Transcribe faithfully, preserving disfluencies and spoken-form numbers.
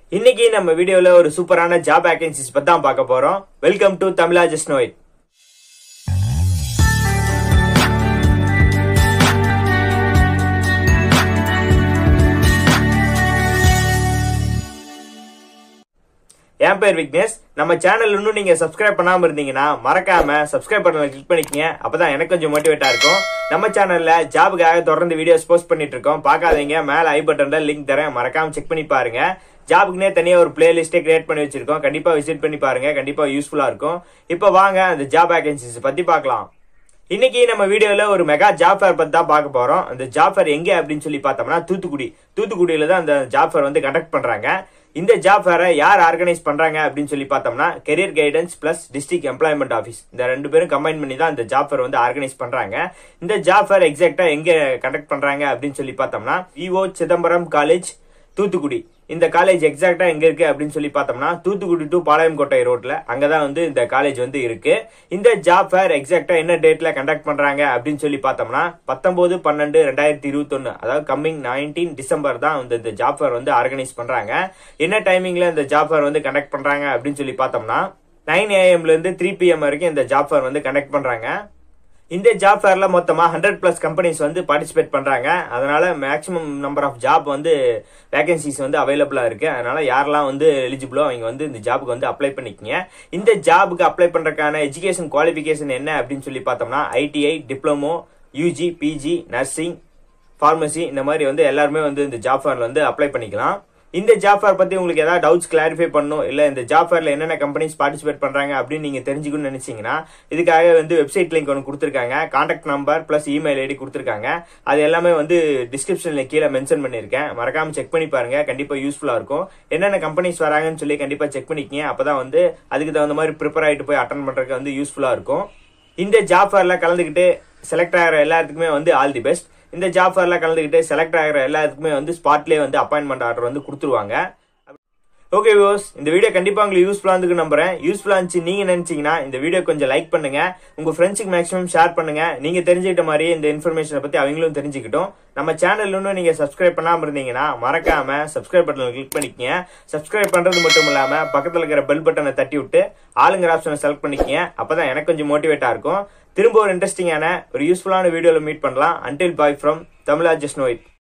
இன்னைக்கு நம்ம வீடியோல ஒரு சூப்பரான ஜாப் வேகன்சிஸ் பத்தி தான் பார்க்க போறோம். Welcome to Tamizha just know it. என் பேர் விக்னேஷ். நம்ம சேனல் இன்னும் நீங்க சப்ஸ்கிரைப் பண்ணாம இருந்தீங்கன்னா மறக்காம சப்ஸ்கிரைப் பட்டனை கிளிக் பண்ணிக்கங்க. அப்பதான் எனக்கு கொஞ்சம் மோட்டிவேட்டா இருக்கும். நம்ம சேனல்ல ஜாபுக்காக தொடர்ந்து வீடியோஸ் போஸ்ட் பண்ணிட்டு இருக்கோம். பார்க்காதீங்க, மேல ஐ பட்டன்ல லிங்க் தரேன், மறக்காம செக் பண்ணி பாருங்க. ஜாபுக்குனே தனியா ஒரு பிளேலிஸ்டே கிரியேட் பண்ணி வச்சிருக்கோம். கண்டிப்பா விசிட் பண்ணி பாருங்க, கண்டிப்பா யூஸ்ஃபுல்லா இருக்கும். இப்ப வாங்க அந்த ஜாப் வேகன்சிஸ் பத்தி பார்க்கலாம். இன்னைக்கு நம்ம வீடியோல ஒரு மெகா ஜாப் ஃபேர் பத்தி தான் பார்க்க போறோம். அந்த ஜாப் ஃபேர் எங்க அப்படின்னு சொல்லி பார்த்தோம்னா தூத்துக்குடி தூத்துக்குடியில தான் அந்த ஜாப் ஃபேர் வந்து கண்டக்ட் பண்றாங்க. இந்த ஜாப் ஃபேரை யார் ஆர்கனைஸ் பண்றாங்க அப்படின்னு சொல்லி பார்த்தோம்னா career guidance plus district employment office, இந்த ரெண்டு பேரும் கம்பைன் பண்ணி தான் இந்த ஜாப் ஃபேர் வந்து ஆர்கனைஸ் பண்றாங்க. இந்த ஜாப் ஃபேர் எக்ஸாக்டா எங்க கண்டக்ட் பண்றாங்க அப்படின்னு சொல்லி பார்த்தோம்னா இஓ சிதம்பரம் காலேஜ் தூத்துக்குடி. இந்த காலேஜ் எக்ஸாக்டா எங்க இருக்கு அப்படின்னு சொல்லி பார்த்தோம்னா தூத்துக்குடி டு பாளையம்கோட்டை ரோட்ல அங்கதான் வந்து இந்த காலேஜ் வந்து இருக்கு. இந்த ஜாப் ஃபேர் எக்ஸாக்டா என்ன டேட்ல கண்டக்ட் பண்றாங்க அப்படின்னு சொல்லி பார்த்தோம்னா பத்தொன்பது பன்னெண்டு ரெண்டாயிரத்தி இருபத்தி ஒன்னு அதாவது கம்மிங் நைன்டீன் டிசம்பர் தான் வந்து இந்த ஜாப் ஃபேர் வந்து ஆர்கனைஸ் பண்றாங்க. என்ன டைமிங்ல இந்த ஜாப் ஃபேர் வந்து கண்டக்ட் பண்றாங்க அப்படின்னு சொல்லி பார்த்தோம்னா நைன் ஏஎம்ல இருந்து த்ரீ பிஎம் வரைக்கும் இந்த ஜாப் ஃபேர் வந்து கண்டக்ட் பண்றாங்க. இந்த ஜாப் ஃபேர்ல மொத்தமா ஹண்ட்ரட் பிளஸ் கம்பெனிஸ் வந்து பார்ட்டிசிபேட் பண்றாங்க. அதனால மேக்ஸிமம் நம்பர் ஆஃப் ஜாப் வந்து வேகன்சிஸ் வந்து அவைலபிளா இருக்கு. அதனால யாரெல்லாம் வந்து எலிஜிபிளோ அவங்க வந்து இந்த ஜாபுக்கு வந்து அப்ளை பண்ணிக்கங்க. இந்த ஜாபுக்கு அப்ளை பண்றதுக்கான எஜுகேஷன் குவாலிபிகேஷன் என்ன அப்படின்னு சொல்லி பார்த்தோம்னா ITI, diploma, UG, PG, nursing, pharmacy, இந்த மாதிரி வந்து எல்லாருமே வந்து இந்த ஜாப் ஃபேர்ல வந்து அப்ளை பண்ணிக்கலாம். இந்த ஜாப் ஃபேர் பத்தி உங்களுக்கு ஏதாவது டவுட்ஸ் கிளாரிஃபை பண்ணணும், இல்ல இந்த ஜாப் ஃபேர்ல என்னென்ன கம்பெனிஸ் பார்ட்டிசிபேட் பண்றாங்க அப்படின்னு நீங்க தெரிஞ்சுக்கணும்னு நினைச்சீங்கன்னா இதுக்காக வந்து வெப்சைட் லிங்க் ஒன்று கொடுத்துருக்காங்க. Contact number plus email ID கொடுத்துருக்காங்க. அது எல்லாமே வந்து டிஸ்கிரிப்ஷன்ல கீழே மென்ஷன் பண்ணிருக்கேன். மறக்காம செக் பண்ணி பாருங்க, கண்டிப்பா யூஸ்ஃபுல்லா இருக்கும். என்னென்ன கம்பெனிஸ் வராங்கன்னு சொல்லி கண்டிப்பா செக் பண்ணிக்கங்க. அப்பதான் வந்து அதுக்கு தகுந்த மாதிரி ப்ரிப்பேர் ஆயிட்டு போய் அட்டன் பண்றதுக்கு வந்து யூஸ்ஃபுல்லா இருக்கும். இந்த ஜாப் ஃபேர்ல கலந்துக்கிட்டு செலக்ட் ஆகிற எல்லாத்துக்குமே வந்து ஆல் தி பெஸ்ட். இந்த ஜாப் ஃபேர்ல கலந்துக்கிட்டு செலக்ட் ஆகிற எல்லாத்துக்குமே வந்து ஸ்பாட்லேயே வந்து அப்பாயின்மெண்ட் ஆர்டர் வந்து கொடுத்துருவாங்க. ஓகே வியூவர்ஸ், இந்த வீடியோ கண்டிப்பா உங்களுக்கு யூஸ்ஃபுல்லா இருக்கு நம்புறேன். யூஸ்ஃபுல்லா இருந்துச்சு நீங்க நினைச்சீங்கன்னா இந்த வீடியோ கொஞ்சம் லைக் பண்ணுங்க, உங்க ஃப்ரெண்ட்ஸுக்கு மேக்ஸிமம் ஷேர் பண்ணுங்க. நீங்க தெரிஞ்சுக்கிட்ட மாதிரி இந்த இன்ஃபர்மேஷனை பத்தி அவங்களும் தெரிஞ்சுக்கிட்டோம். நம்ம சேனல் இன்னும் நீங்க சப்ஸ்கிரைப் பண்ணாம இருந்தீங்கன்னா மறக்காம சப்ஸ்கிரைப் பட்டனை கிளிக் பண்ணிக்கங்க. சப்ஸ்கிரைப் பண்றது மட்டும் இல்லாம பக்கத்துல இருக்கிற பெல் பட்டனை தட்டி விட்டு ஆளுங்கிற ஆப்ஷனை செலக்ட் பண்ணிக்கங்க. அப்பதான் எனக்கு கொஞ்சம் மோட்டிவேட்டா இருக்கும். திரும்ப ஒரு இன்ட்ரெஸ்டிங்கான ஒரு யூஸ்ஃபுல்லான வீடியோல மீட் பண்ணலாம். Until bye from Tamizha just know it.